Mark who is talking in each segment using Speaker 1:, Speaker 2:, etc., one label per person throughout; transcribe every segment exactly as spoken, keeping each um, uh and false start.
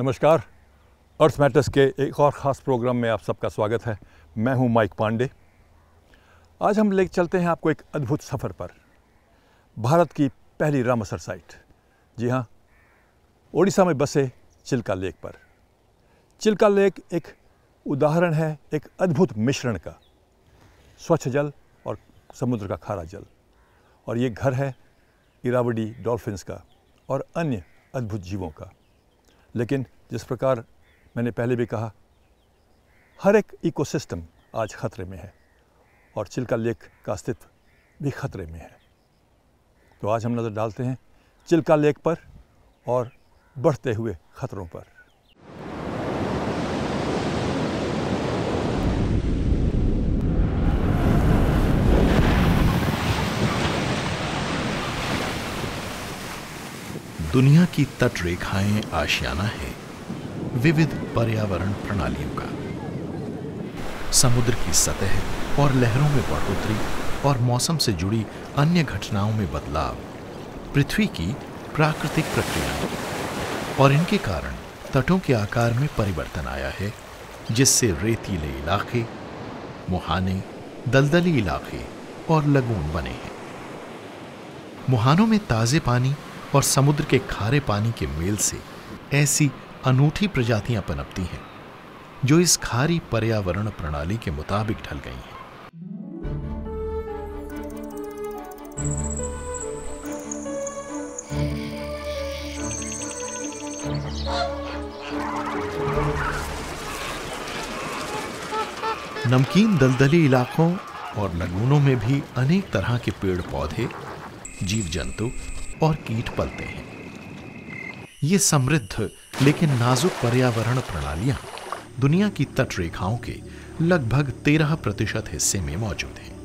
Speaker 1: नमस्कार, अर्थ मैटर्स के एक और ख़ास प्रोग्राम में आप सबका स्वागत है। मैं हूं माइक पांडे। आज हम ले चलते हैं आपको एक अद्भुत सफ़र पर, भारत की पहली रामसर साइट। जी हाँ, ओडिशा में बसे चिल्का लेक पर। चिल्का लेक एक उदाहरण है एक अद्भुत मिश्रण का, स्वच्छ जल और समुद्र का खारा जल। और ये घर है इरावदी डॉल्फिन्स का और अन्य अद्भुत जीवों का। लेकिन जिस प्रकार मैंने पहले भी कहा, हर एक इकोसिस्टम आज खतरे में है और चिल्का लेक का अस्तित्व भी खतरे में है। तो आज हम नज़र डालते हैं चिल्का लेक पर और बढ़ते हुए खतरों पर।
Speaker 2: दुनिया की तट रेखाएं आशियाना है विविध पर्यावरण प्रणालियों का। समुद्र की सतह और लहरों में बढ़ोतरी और मौसम से जुड़ी अन्य घटनाओं में बदलाव पृथ्वी की प्राकृतिक प्रक्रिया और इनके कारण तटों के आकार में परिवर्तन आया है, जिससे रेतीले इलाके, मुहाने, दलदली इलाके और लगून बने हैं। मुहानों में ताजे पानी और समुद्र के खारे पानी के मेल से ऐसी अनूठी प्रजातियां पनपती हैं जो इस खारी पर्यावरण प्रणाली के मुताबिक ढल गई हैं। नमकीन दलदली इलाकों और लगूनों में भी अनेक तरह के पेड़ पौधे, जीव जंतु और कीट पलते हैं। ये समृद्ध लेकिन नाजुक पर्यावरण प्रणालियां दुनिया की तट रेखाओं के लगभग तेरह प्रतिशत हिस्से में मौजूद हैं।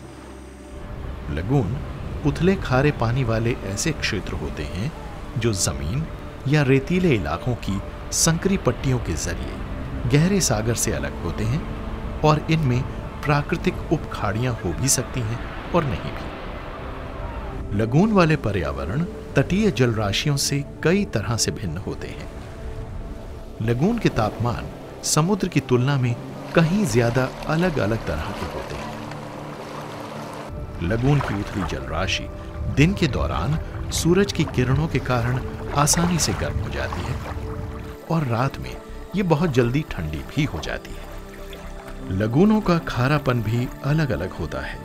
Speaker 2: लगून उथले खारे पानी वाले ऐसे क्षेत्र होते हैं जो जमीन या रेतीले इलाकों की संकरी पट्टियों के जरिए गहरे सागर से अलग होते हैं और इनमें प्राकृतिक उपखाड़ियां हो भी सकती हैं और नहीं भी। लगून वाले पर्यावरण तटीय जलराशियों से कई तरह से भिन्न होते हैं। लगून के तापमान समुद्र की तुलना में कहीं ज्यादा अलग अलग तरह के होते हैं। लगून की उथली जलराशि दिन के दौरान सूरज की किरणों के कारण आसानी से गर्म हो जाती है और रात में यह बहुत जल्दी ठंडी भी हो जाती है। लगूनों का खारापन भी अलग अलग होता है।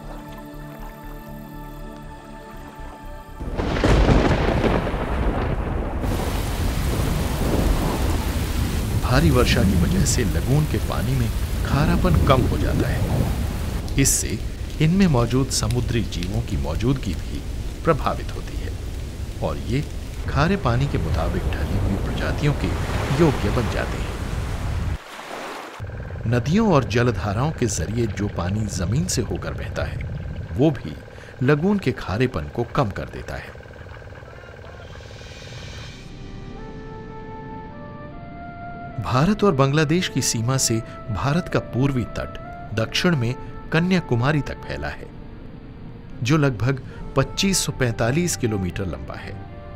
Speaker 2: भारी वर्षा की वजह से लगून के पानी में खारापन कम हो जाता है। इससे इनमें मौजूद समुद्री जीवों की मौजूदगी भी प्रभावित होती है और ये खारे पानी के मुताबिक ढली हुई प्रजातियों के योग्य बन जाते हैं। नदियों और जलधाराओं के जरिए जो पानी जमीन से होकर बहता है, वो भी लगून के खारेपन को कम कर देता है। भारत और बांग्लादेश की सीमा से भारत का पूर्वी तट दक्षिण में कन्याकुमारी तक फैला है, जो लगभग पच्चीस सौ पैंतालीस किलोमीटर लंबा है।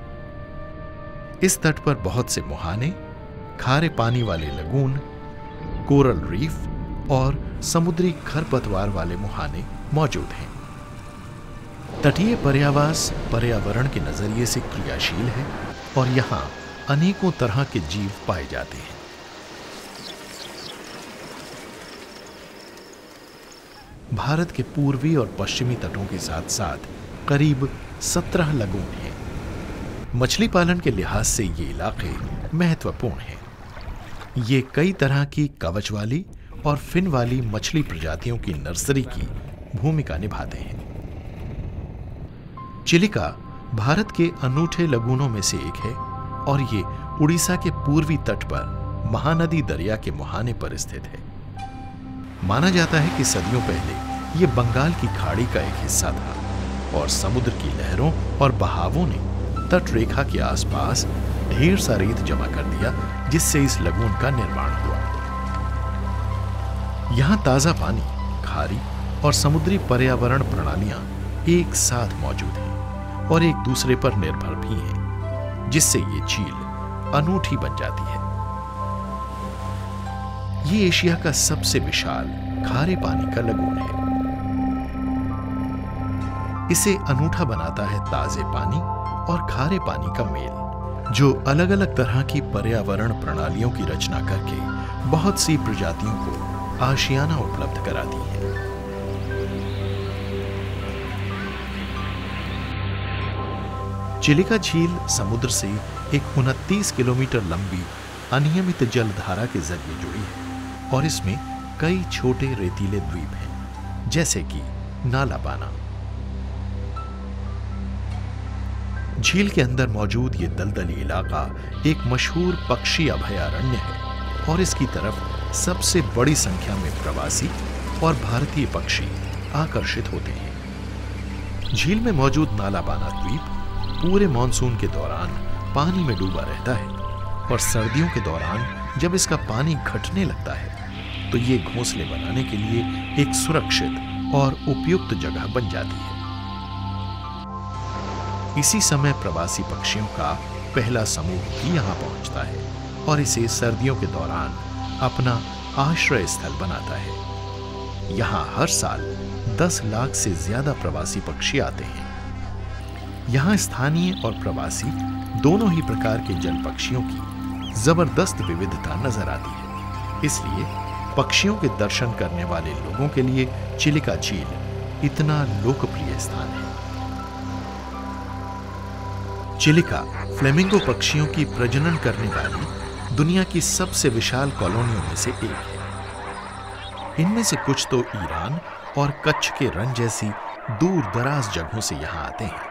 Speaker 2: इस तट पर बहुत से मुहाने, खारे पानी वाले लगून, कोरल रीफ और समुद्री खरपतवार वाले मुहाने मौजूद हैं। तटीय पर्यावास पर्यावरण के नजरिए से क्रियाशील है और यहां अनेकों तरह के जीव पाए जाते हैं। भारत के पूर्वी और पश्चिमी तटों के साथ साथ करीब सत्रह लगून हैं। मछली पालन के लिहाज से ये इलाके महत्वपूर्ण हैं। ये कई तरह की कवच वाली और फिन वाली मछली प्रजातियों की नर्सरी की भूमिका निभाते हैं। चिलिका भारत के अनूठे लगूनों में से एक है और ये उड़ीसा के पूर्वी तट पर महानदी दरिया के मुहाने पर स्थित है। माना जाता है कि सदियों पहले यह बंगाल की खाड़ी का एक हिस्सा था और समुद्र की लहरों और बहावों ने तट रेखा के आसपास ढेर सा रेत जमा कर दिया, जिससे इस लगून का निर्माण हुआ। यहां ताजा पानी, खारी और समुद्री पर्यावरण प्रणालियां एक साथ मौजूद हैं और एक दूसरे पर निर्भर भी हैं, जिससे ये झील अनूठी बन जाती है। ये एशिया का सबसे विशाल खारे पानी का लगून है। इसे अनूठा बनाता है ताजे पानी और खारे पानी का मेल, जो अलग अलग तरह की पर्यावरण प्रणालियों की रचना करके बहुत सी प्रजातियों को आशियाना उपलब्ध कराती है। चिलिका झील समुद्र से एक उनतीस किलोमीटर लंबी अनियमित जलधारा के जरिए जुड़ी है और इसमें कई छोटे रेतीले द्वीप हैं, जैसे कि नालाबाना। झील के अंदर मौजूद ये दलदली इलाका एक मशहूर पक्षी अभयारण्य है और इसकी तरफ सबसे बड़ी संख्या में प्रवासी और भारतीय पक्षी आकर्षित होते हैं। झील में मौजूद नालाबाना द्वीप पूरे मॉनसून के दौरान पानी में डूबा रहता है और सर्दियों के दौरान जब इसका पानी घटने लगता है तो ये घोंसले बनाने के लिए एक सुरक्षित और उपयुक्त जगह बन जाती है। इसी समय प्रवासी पक्षियों का पहला समूह भी यहां पहुंचता है और इसे सर्दियों के दौरान अपना आश्रय स्थल बनाता है। यहां हर साल दस लाख से ज्यादा प्रवासी पक्षी आते हैं। यहां स्थानीय और प्रवासी दोनों ही प्रकार के जल पक्षियों की जबरदस्त विविधता नजर आती है। इसलिए पक्षियों के दर्शन करने वाले लोगों के लिए चिलिका झील इतना लोकप्रिय स्थान है। चिलिका फ्लेमिंगो पक्षियों की प्रजनन करने वाली दुनिया की सबसे विशाल कॉलोनियों में से एक है। इनमें से कुछ तो ईरान और कच्छ के रण जैसी दूर दराज जगहों से यहां आते हैं।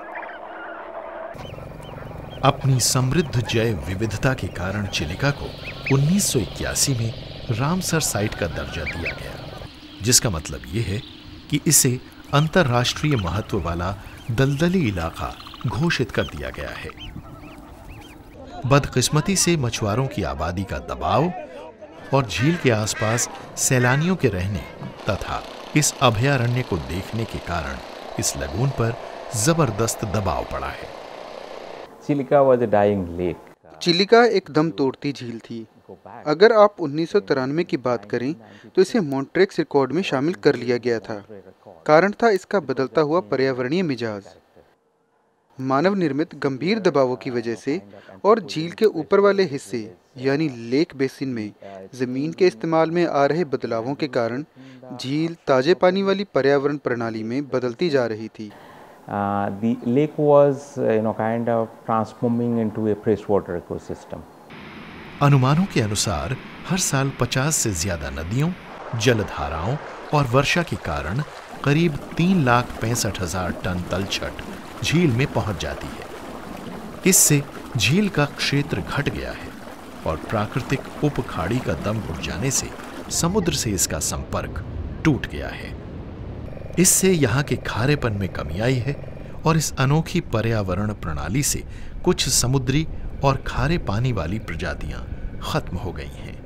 Speaker 2: अपनी समृद्ध जैव विविधता के कारण चिलिका को उन्नीस सौ इक्यासी में रामसर साइट का दर्जा दिया गया, जिसका मतलब यह है कि इसे अंतर्राष्ट्रीय महत्व वाला दलदली इलाका घोषित कर दिया गया है। बदकिस्मती से मछुआरों की आबादी का दबाव और झील के आसपास सैलानियों के रहने तथा इस अभयारण्य को देखने के कारण इस लगून पर जबरदस्त दबाव पड़ा है।
Speaker 3: Chilika was a dying lake.
Speaker 4: Chilika एक दम तोड़ती झील थी। अगर आप उन्नीस सौ तिरानवे की बात करें तो इसे मॉन्ट्रेक्स रिकॉर्ड में शामिल कर लिया गया था। कारण था इसका बदलता हुआ पर्यावरणीय मिजाज, मानव निर्मित गंभीर दबावों की वजह से और झील के ऊपर वाले हिस्से यानी लेक बेसिन में जमीन के इस्तेमाल में आ रहे बदलावों के कारण झील ताजे पानी वाली पर्यावरण प्रणाली में बदलती जा रही थी।
Speaker 3: Uh, the lake was, uh, you know, kind of transforming into a freshwater ecosystem.
Speaker 2: अनुमानों के अनुसार हर साल पचास से ज्यादा नदियों, जलधाराओं और वर्षा के कारण करीब तीन लाख पैंसठ हजार टन तलछट झील में पहुंच जाती है। इससे झील का क्षेत्र घट गया है और प्राकृतिक उपखाड़ी का दम घुट जाने से समुद्र से इसका संपर्क टूट गया है। इससे यहाँ के खारेपन में कमी आई है और इस अनोखी पर्यावरण प्रणाली से कुछ समुद्री और खारे पानी वाली प्रजातियां खत्म हो गई हैं।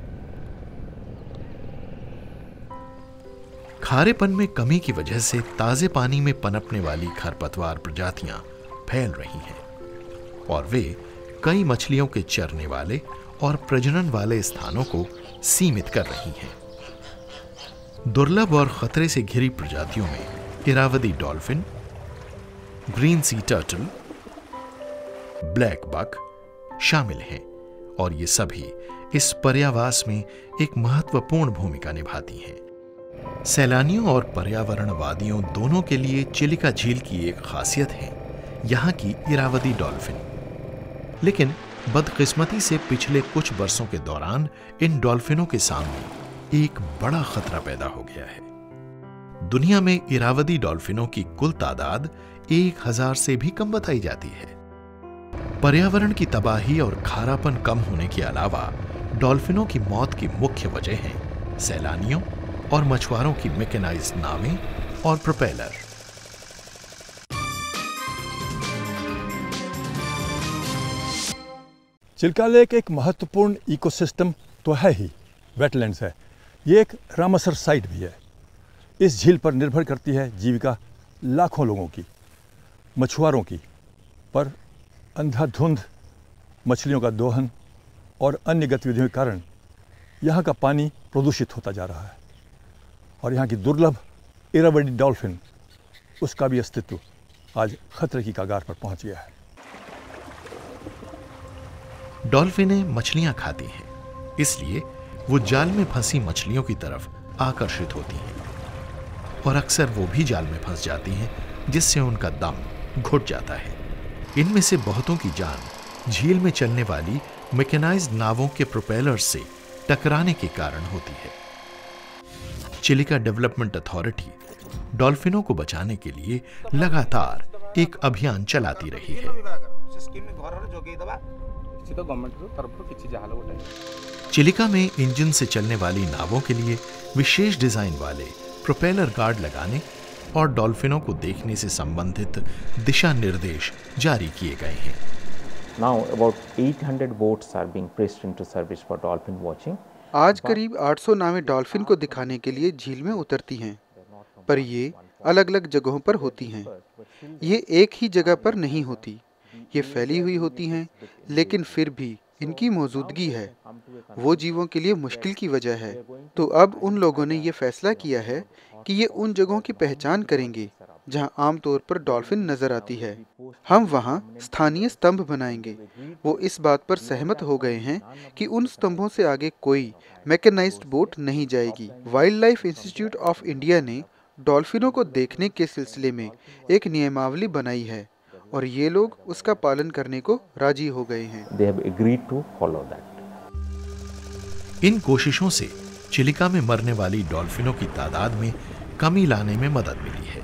Speaker 2: खारेपन में कमी की वजह से ताजे पानी में पनपने वाली खरपतवार प्रजातियां फैल रही हैं और वे कई मछलियों के चरने वाले और प्रजनन वाले स्थानों को सीमित कर रही हैं। दुर्लभ और खतरे से घिरी प्रजातियों में Irrawaddy dolphin, green sea turtle, blackbuck शामिल हैं और ये सभी इस पर्यावास में एक महत्वपूर्ण भूमिका निभाती हैं। सैलानियों और पर्यावरणवादियों दोनों के लिए चिलिका झील की एक खासियत है यहाँ की इरावदी डॉल्फिन। लेकिन बदकिस्मती से पिछले कुछ वर्षों के दौरान इन डॉल्फिनों के सामने एक बड़ा खतरा पैदा हो गया है। दुनिया में इरावदी डॉल्फिनों की कुल तादाद एक हजार से भी कम बताई जाती है। पर्यावरण की तबाही और खारापन कम होने के अलावा डॉल्फिनों की मौत की मुख्य वजह है सैलानियों और मछुआरों की मैकेनाइज्ड नावें और प्रोपेलर।
Speaker 1: चिलिका लेक एक महत्वपूर्ण इकोसिस्टम तो है ही, वेटलैंड्स है, ये एक रामसर साइट भी है। इस झील पर निर्भर करती है जीविका लाखों लोगों की, मछुआरों की, पर अंधाधुंध मछलियों का दोहन और अन्य गतिविधियों के कारण यहाँ का पानी प्रदूषित होता जा रहा है और यहाँ की दुर्लभ इरावदी डॉल्फिन, उसका भी अस्तित्व आज खतरे की कगार पर पहुंच गया है।
Speaker 2: डॉल्फिनें मछलियां खाती हैं, इसलिए वो जाल में फंसी मछलियों की तरफ आकर्षित होती हैं और अक्सर वो भी जाल में फंस जाती हैं, जिससे उनका दम घुट जाता है। इनमें से बहुतों की जान झील में चलने वाली मैकेनाइज्ड नावों के प्रोपेलर्स से टकराने के कारण होती है। चिलिका डेवलपमेंट अथॉरिटी डॉल्फिनों को बचाने के लिए लगातार एक अभियान चलाती रही है। चिलिका में इंजन से चलने वाली नावों के लिए विशेष डिजाइन वाले प्रोपेलर गार्ड लगाने और डॉल्फिनों को देखने से संबंधित दिशा निर्देश जारी किए गए हैं।
Speaker 3: Now about eight hundred boats are being placed into service for dolphin watching.
Speaker 4: आज करीब आठ सौ नावें डॉल्फिन को दिखाने के लिए झील में उतरती हैं, पर ये अलग अलग जगहों पर होती हैं। ये एक ही जगह पर नहीं होती, ये फैली हुई होती हैं, लेकिन फिर भी इनकी मौजूदगी है वो जीवों के लिए मुश्किल की वजह है। तो अब उन लोगों ने ये फैसला किया है कि ये उन जगहों की पहचान करेंगे जहां आमतौर पर डॉल्फिन नजर आती है। हम वहां स्थानीय स्तंभ बनाएंगे। वो इस बात पर सहमत हो गए हैं कि उन स्तंभों से आगे कोई मैकेनाइज्ड बोट नहीं जाएगी। Wildlife institute of India ने डॉल्फिनों को देखने के सिलसिले में एक नियमावली बनाई है और ये लोग उसका पालन करने को राजी हो गए हैं।
Speaker 3: They have agreed to follow that.
Speaker 2: इन कोशिशों से चिलिका में मरने वाली डॉल्फिनों की तादाद में कमी लाने में मदद मिली है।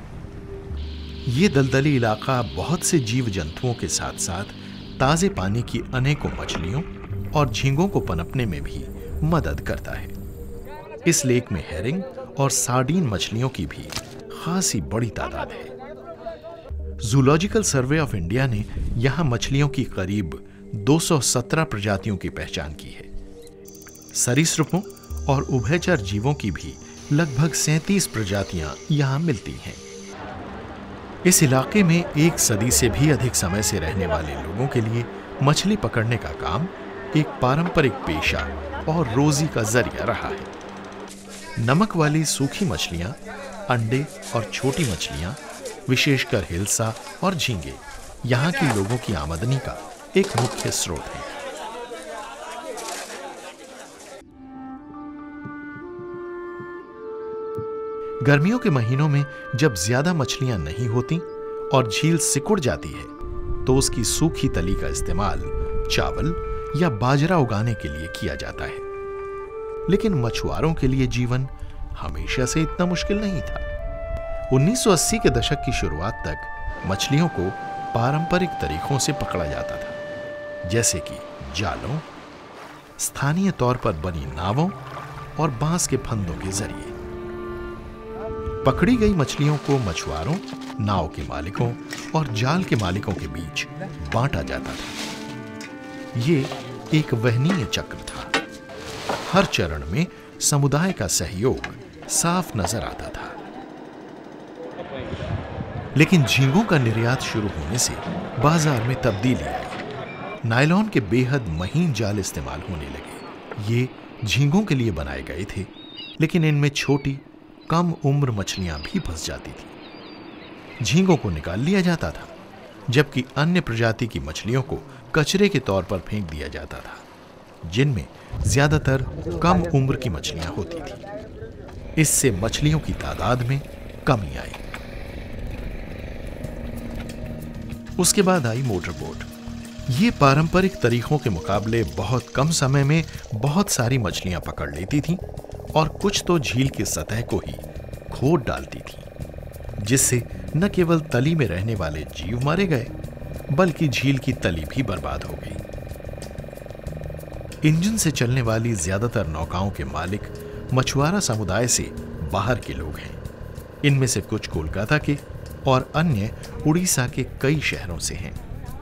Speaker 2: ये दलदली इलाका बहुत से जीव जंतुओं के साथ साथ ताजे पानी की अनेकों मछलियों और झींगों को पनपने में भी मदद करता है। इस लेक में हेरिंग और सार्डीन मछलियों की भी खासी बड़ी तादाद है। जूलॉजिकल सर्वे ऑफ इंडिया ने यहां मछलियों की करीब दो सौ सत्रह प्रजातियों की पहचान की है। सरीसृपों और उभयचर जीवों की भी लगभग सैंतीस प्रजातियां यहां मिलती हैं। इस इलाके में एक सदी से भी अधिक समय से रहने वाले लोगों के लिए मछली पकड़ने का काम एक पारंपरिक पेशा और रोजी का जरिया रहा है। नमक वाली सूखी मछलियां, अंडे और छोटी मछलियां, विशेषकर हिल्सा और झींगे यहाँ के लोगों की आमदनी का एक मुख्य स्रोत है। गर्मियों के महीनों में जब ज्यादा मछलियां नहीं होती और झील सिकुड़ जाती है, तो उसकी सूखी तली का इस्तेमाल चावल या बाजरा उगाने के लिए किया जाता है। लेकिन मछुआरों के लिए जीवन हमेशा से इतना मुश्किल नहीं था। उन्नीस सौ अस्सी के दशक की शुरुआत तक मछलियों को पारंपरिक तरीकों से पकड़ा जाता था, जैसे कि जालों, स्थानीय तौर पर बनी नावों और बांस के फंदों के जरिए। पकड़ी गई मछलियों को मछुआरों, नाव के मालिकों और जाल के मालिकों के बीच बांटा जाता था। ये एक वहनीय चक्र था। हर चरण में समुदाय का सहयोग साफ नजर आता था। लेकिन झींगों का निर्यात शुरू होने से बाजार में तब्दीली आई। नायलॉन के बेहद महीन जाल इस्तेमाल होने लगे। ये झींगों के लिए बनाए गए थे, लेकिन इनमें छोटी कम उम्र मछलियां भी फंस जाती थी। झींगों को निकाल लिया जाता था, जबकि अन्य प्रजाति की मछलियों को कचरे के तौर पर फेंक दिया जाता था, जिनमें ज्यादातर कम उम्र की मछलियां होती थी। इससे मछलियों की तादाद में कमी आई। उसके बाद आई मोटर बोट। ये पारंपरिक तरीकों के मुकाबले बहुत कम समय में बहुत सारी मछलियां पकड़ लेती थीं और कुछ तो झील की सतह को ही खोद डालती थीं, जिससे न केवल तली में रहने वाले जीव मारे गए, बल्कि झील की तली भी बर्बाद हो गई। इंजन से चलने वाली ज्यादातर नौकाओं के मालिक मछुआरा समुदाय से बाहर के लोग हैं। इनमें से कुछ कोलकाता के और अन्य उड़ीसा के कई शहरों से हैं।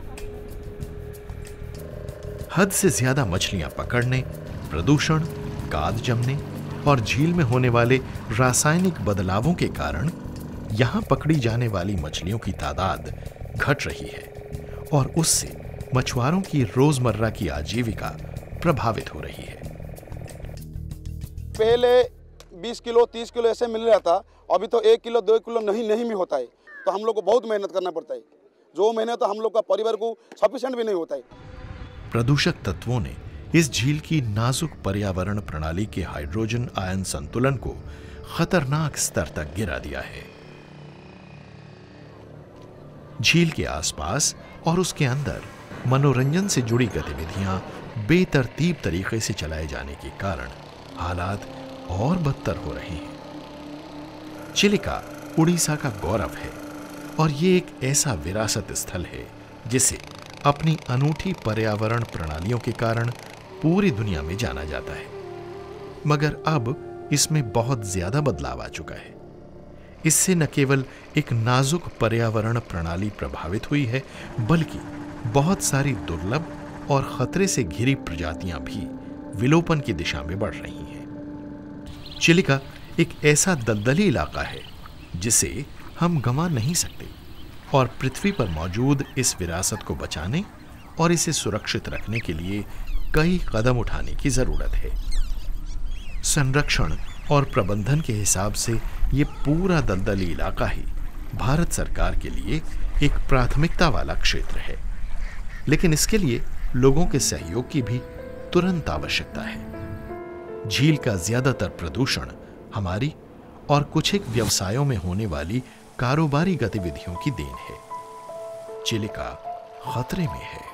Speaker 2: हद से ज्यादा मछलियां पकड़ने, प्रदूषण, गाद जमने और झील में होने वाले रासायनिक बदलावों के कारण यहां पकड़ी जाने वाली मछलियों की तादाद घट रही है और उससे मछुआरों की रोजमर्रा की आजीविका प्रभावित हो रही है।
Speaker 5: पहले बीस किलो तीस किलो ऐसे मिल रहा था, अभी तो एक किलो दो किलो नहीं नहीं भी होता है। तो हम लोग को बहुत मेहनत करना पड़ता है, जो मेहनत तो हम लोग का परिवार को सफिशिएंट भी नहीं होता है।
Speaker 2: प्रदूषक तत्वों ने इस झील की नाजुक पर्यावरण प्रणाली के हाइड्रोजन आयन संतुलन को खतरनाक स्तर तक गिरा दिया है। झील के आसपास और उसके अंदर मनोरंजन से जुड़ी गतिविधियां बेतरतीब तरीके से चलाए जाने के कारण हालात और बदतर हो रहे हैं। चिलिका उड़ीसा का गौरव है और ये एक ऐसा विरासत स्थल है जिसे अपनी अनूठी पर्यावरण प्रणालियों के कारण पूरी दुनिया में जाना जाता है। मगर अब इसमें बहुत ज्यादा बदलाव आ चुका है। इससे न केवल एक नाजुक पर्यावरण प्रणाली प्रभावित हुई है, बल्कि बहुत सारी दुर्लभ और खतरे से घिरी प्रजातियां भी विलोपन की दिशा में बढ़ रही हैं। चिलिका एक ऐसा दलदली इलाका है जिसे हम गंवा नहीं सकते और पृथ्वी पर मौजूद इस विरासत को बचाने और इसे सुरक्षित रखने के लिए कई कदम उठाने की जरूरत है। संरक्षण और प्रबंधन के हिसाब से ये पूरा दलदली इलाका ही भारत सरकार के लिए एक प्राथमिकता वाला क्षेत्र है, लेकिन इसके लिए लोगों के सहयोग की भी तुरंत आवश्यकता है। झील का ज्यादातर प्रदूषण हमारी और कुछ एक व्यवसायों में होने वाली कारोबारी गतिविधियों की देन है। चिलिका खतरे में है।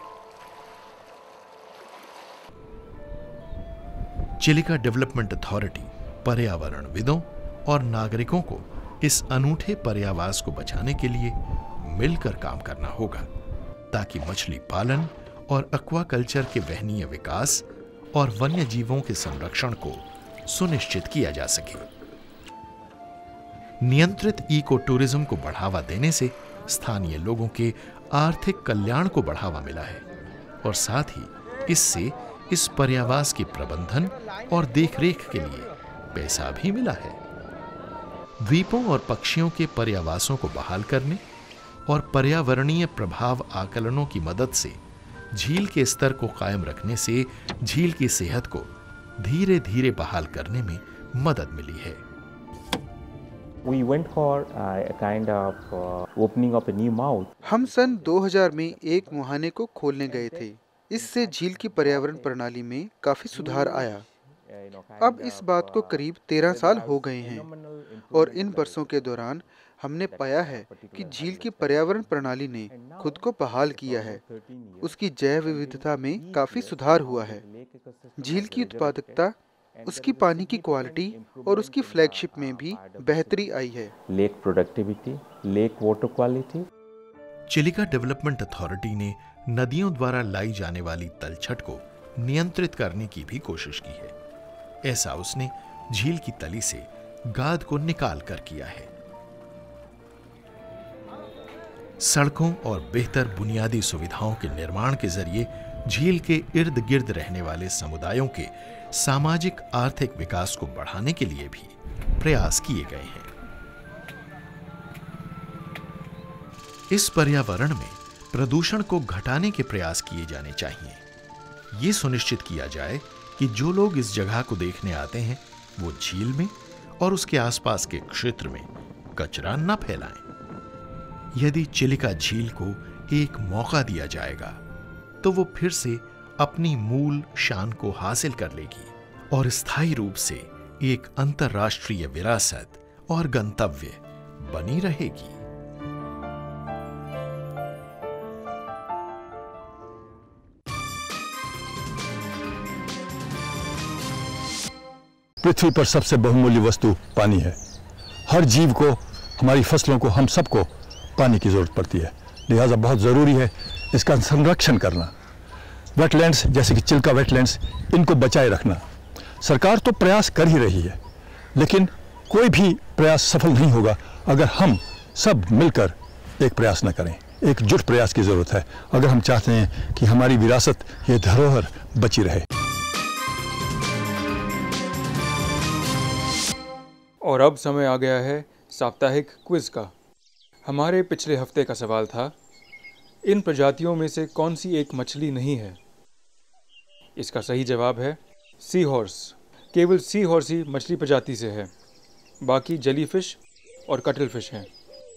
Speaker 2: चिलिका डेवलपमेंट अथॉरिटी पर्यावरणविदों और नागरिकों को इस अनूठे पर्यावास को बचाने के लिए मिलकर काम करना होगा, ताकि मछली पालन और एक्वाकल्चर के वहनीय विकास और वन्य जीवों के संरक्षण को सुनिश्चित किया जा सके। नियंत्रित इको टूरिज्म को बढ़ावा देने से स्थानीय लोगों के आर्थिक कल्याण को बढ़ावा मिला है और साथ ही इससे इस पर्यावास के प्रबंधन और देखरेख के लिए पैसा भी मिला है। द्वीपों और पक्षियों के पर्यावासों को बहाल करने और पर्यावरणीय प्रभाव आकलनों की मदद से झील के स्तर को कायम रखने से झील की सेहत को धीरे धीरे बहाल करने में मदद मिली है।
Speaker 3: We went for uh, a kind of uh, opening of a new mouth.
Speaker 4: हम सन दो हज़ार में एक मुहाने को खोलने गए थे। इससे झील की पर्यावरण प्रणाली में काफी सुधार आया। अब इस बात को करीब तेरह साल हो गए हैं और इन वर्षों के दौरान हमने पाया है कि झील की पर्यावरण प्रणाली ने खुद को बहाल किया है। उसकी जैव विविधता में काफी सुधार हुआ है। झील की उत्पादकता, उसकी पानी की क्वालिटी और उसकी फ्लैगशिप में भी बेहतरी आई है।
Speaker 3: Lake productivity, lake water quality.
Speaker 2: Chilika development authority ने नदियों द्वारा लाई जाने वाली तलछट को नियंत्रित करने की भी कोशिश की है। ऐसा उसने झील की तली से गाद को निकाल कर किया है। सड़कों और बेहतर बुनियादी सुविधाओं के निर्माण के जरिए झील के इर्द गिर्द रहने वाले समुदायों के सामाजिक आर्थिक विकास को बढ़ाने के लिए भी प्रयास किए गए हैं। इस पर्यावरण में प्रदूषण को घटाने के प्रयास किए जाने चाहिए। ये सुनिश्चित किया जाए कि जो लोग इस जगह को देखने आते हैं वो झील में और उसके आसपास के क्षेत्र में कचरा न फैलाएं। यदि चिलिका झील को एक मौका दिया जाएगा तो वो फिर से अपनी मूल शान को हासिल कर लेगी और स्थायी रूप से एक अंतर्राष्ट्रीय विरासत और गंतव्य बनी रहेगी।
Speaker 1: पृथ्वी पर सबसे बहुमूल्य वस्तु पानी है। हर जीव को, हमारी फसलों को, हम सबको पानी की जरूरत पड़ती है। लिहाजा बहुत ज़रूरी है इसका संरक्षण करना। वेटलैंड्स जैसे कि चिल्का वेटलैंड्स, इनको बचाए रखना। सरकार तो प्रयास कर ही रही है, लेकिन कोई भी प्रयास सफल नहीं होगा अगर हम सब मिलकर एक प्रयास न करें। एकजुट प्रयास की ज़रूरत है अगर हम चाहते हैं कि हमारी विरासत, ये धरोहर बची रहे।
Speaker 6: और अब समय आ गया है साप्ताहिक क्विज का। हमारे पिछले हफ्ते का सवाल था, इन प्रजातियों में से कौन सी एक मछली नहीं है? इसका सही जवाब है सी हॉर्स। केवल सी हॉर्सी मछली प्रजाति से है, बाकी जली फिश और कटल फिश हैं।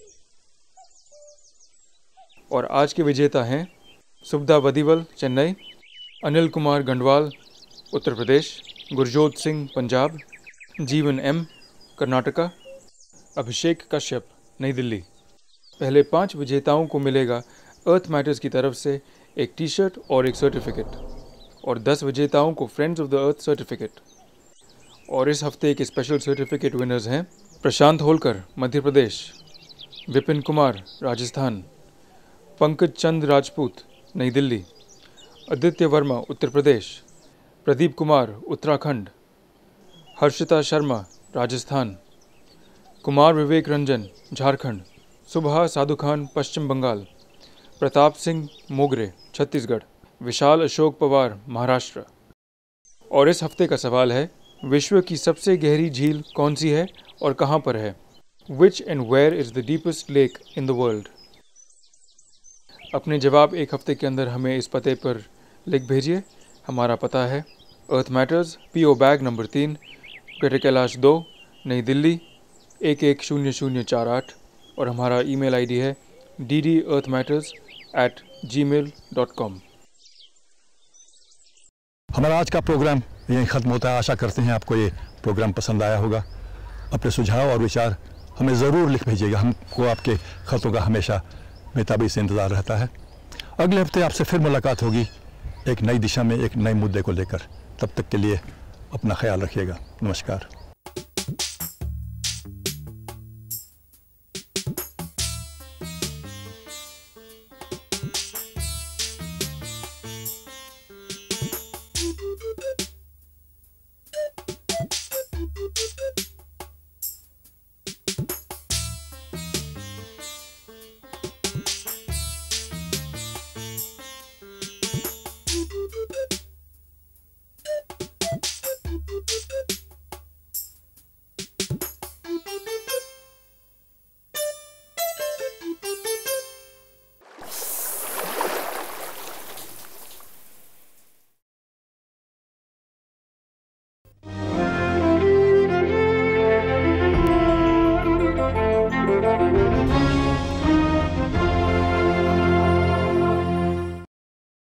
Speaker 6: और आज के विजेता हैं सुब्धा बदीवल चेन्नई, अनिल कुमार गंडवाल उत्तर प्रदेश, गुरजोत सिंह पंजाब, जीवन एम कर्नाटका, अभिषेक कश्यप नई दिल्ली। पहले पांच विजेताओं को मिलेगा अर्थ मैटर्स की तरफ से एक टी शर्ट और एक सर्टिफिकेट, और दस विजेताओं को friends of the earth certificate. और इस हफ्ते के स्पेशल सर्टिफिकेट विनर्स हैं प्रशांत होलकर मध्य प्रदेश, विपिन कुमार राजस्थान, पंकज चंद राजपूत नई दिल्ली, आदित्य वर्मा उत्तर प्रदेश, प्रदीप कुमार उत्तराखंड, हर्षिता शर्मा राजस्थान, कुमार विवेक रंजन झारखंड, सुबह साधु खान पश्चिम बंगाल, प्रताप सिंह मोगरे छत्तीसगढ़, विशाल अशोक पवार महाराष्ट्र। और इस हफ्ते का सवाल है, विश्व की सबसे गहरी झील कौन सी है और कहाँ पर है? Which and where is the deepest lake in the world? अपने जवाब एक हफ्ते के अंदर हमें इस पते पर लिख भेजिए। हमारा पता है earth matters, P O bag number तीन, ग्रेटर कैलाश दो, नई दिल्ली एक एक शून्य शून्य चार आठ, और हमारा ईमेल आईडी है D D earth matters at Gmail dot com.
Speaker 1: हमारा आज का प्रोग्राम यहीं ख़त्म होता है। आशा करते हैं आपको ये प्रोग्राम पसंद आया होगा। अपने सुझाव और विचार हमें ज़रूर लिख भेजिएगा। हमको आपके ख़तों का हमेशा बेताबी से इंतज़ार रहता है। अगले हफ्ते आपसे फिर मुलाकात होगी एक नई दिशा में, एक नए मुद्दे को लेकर। तब तक के लिए अपना ख्याल रखिएगा। नमस्कार।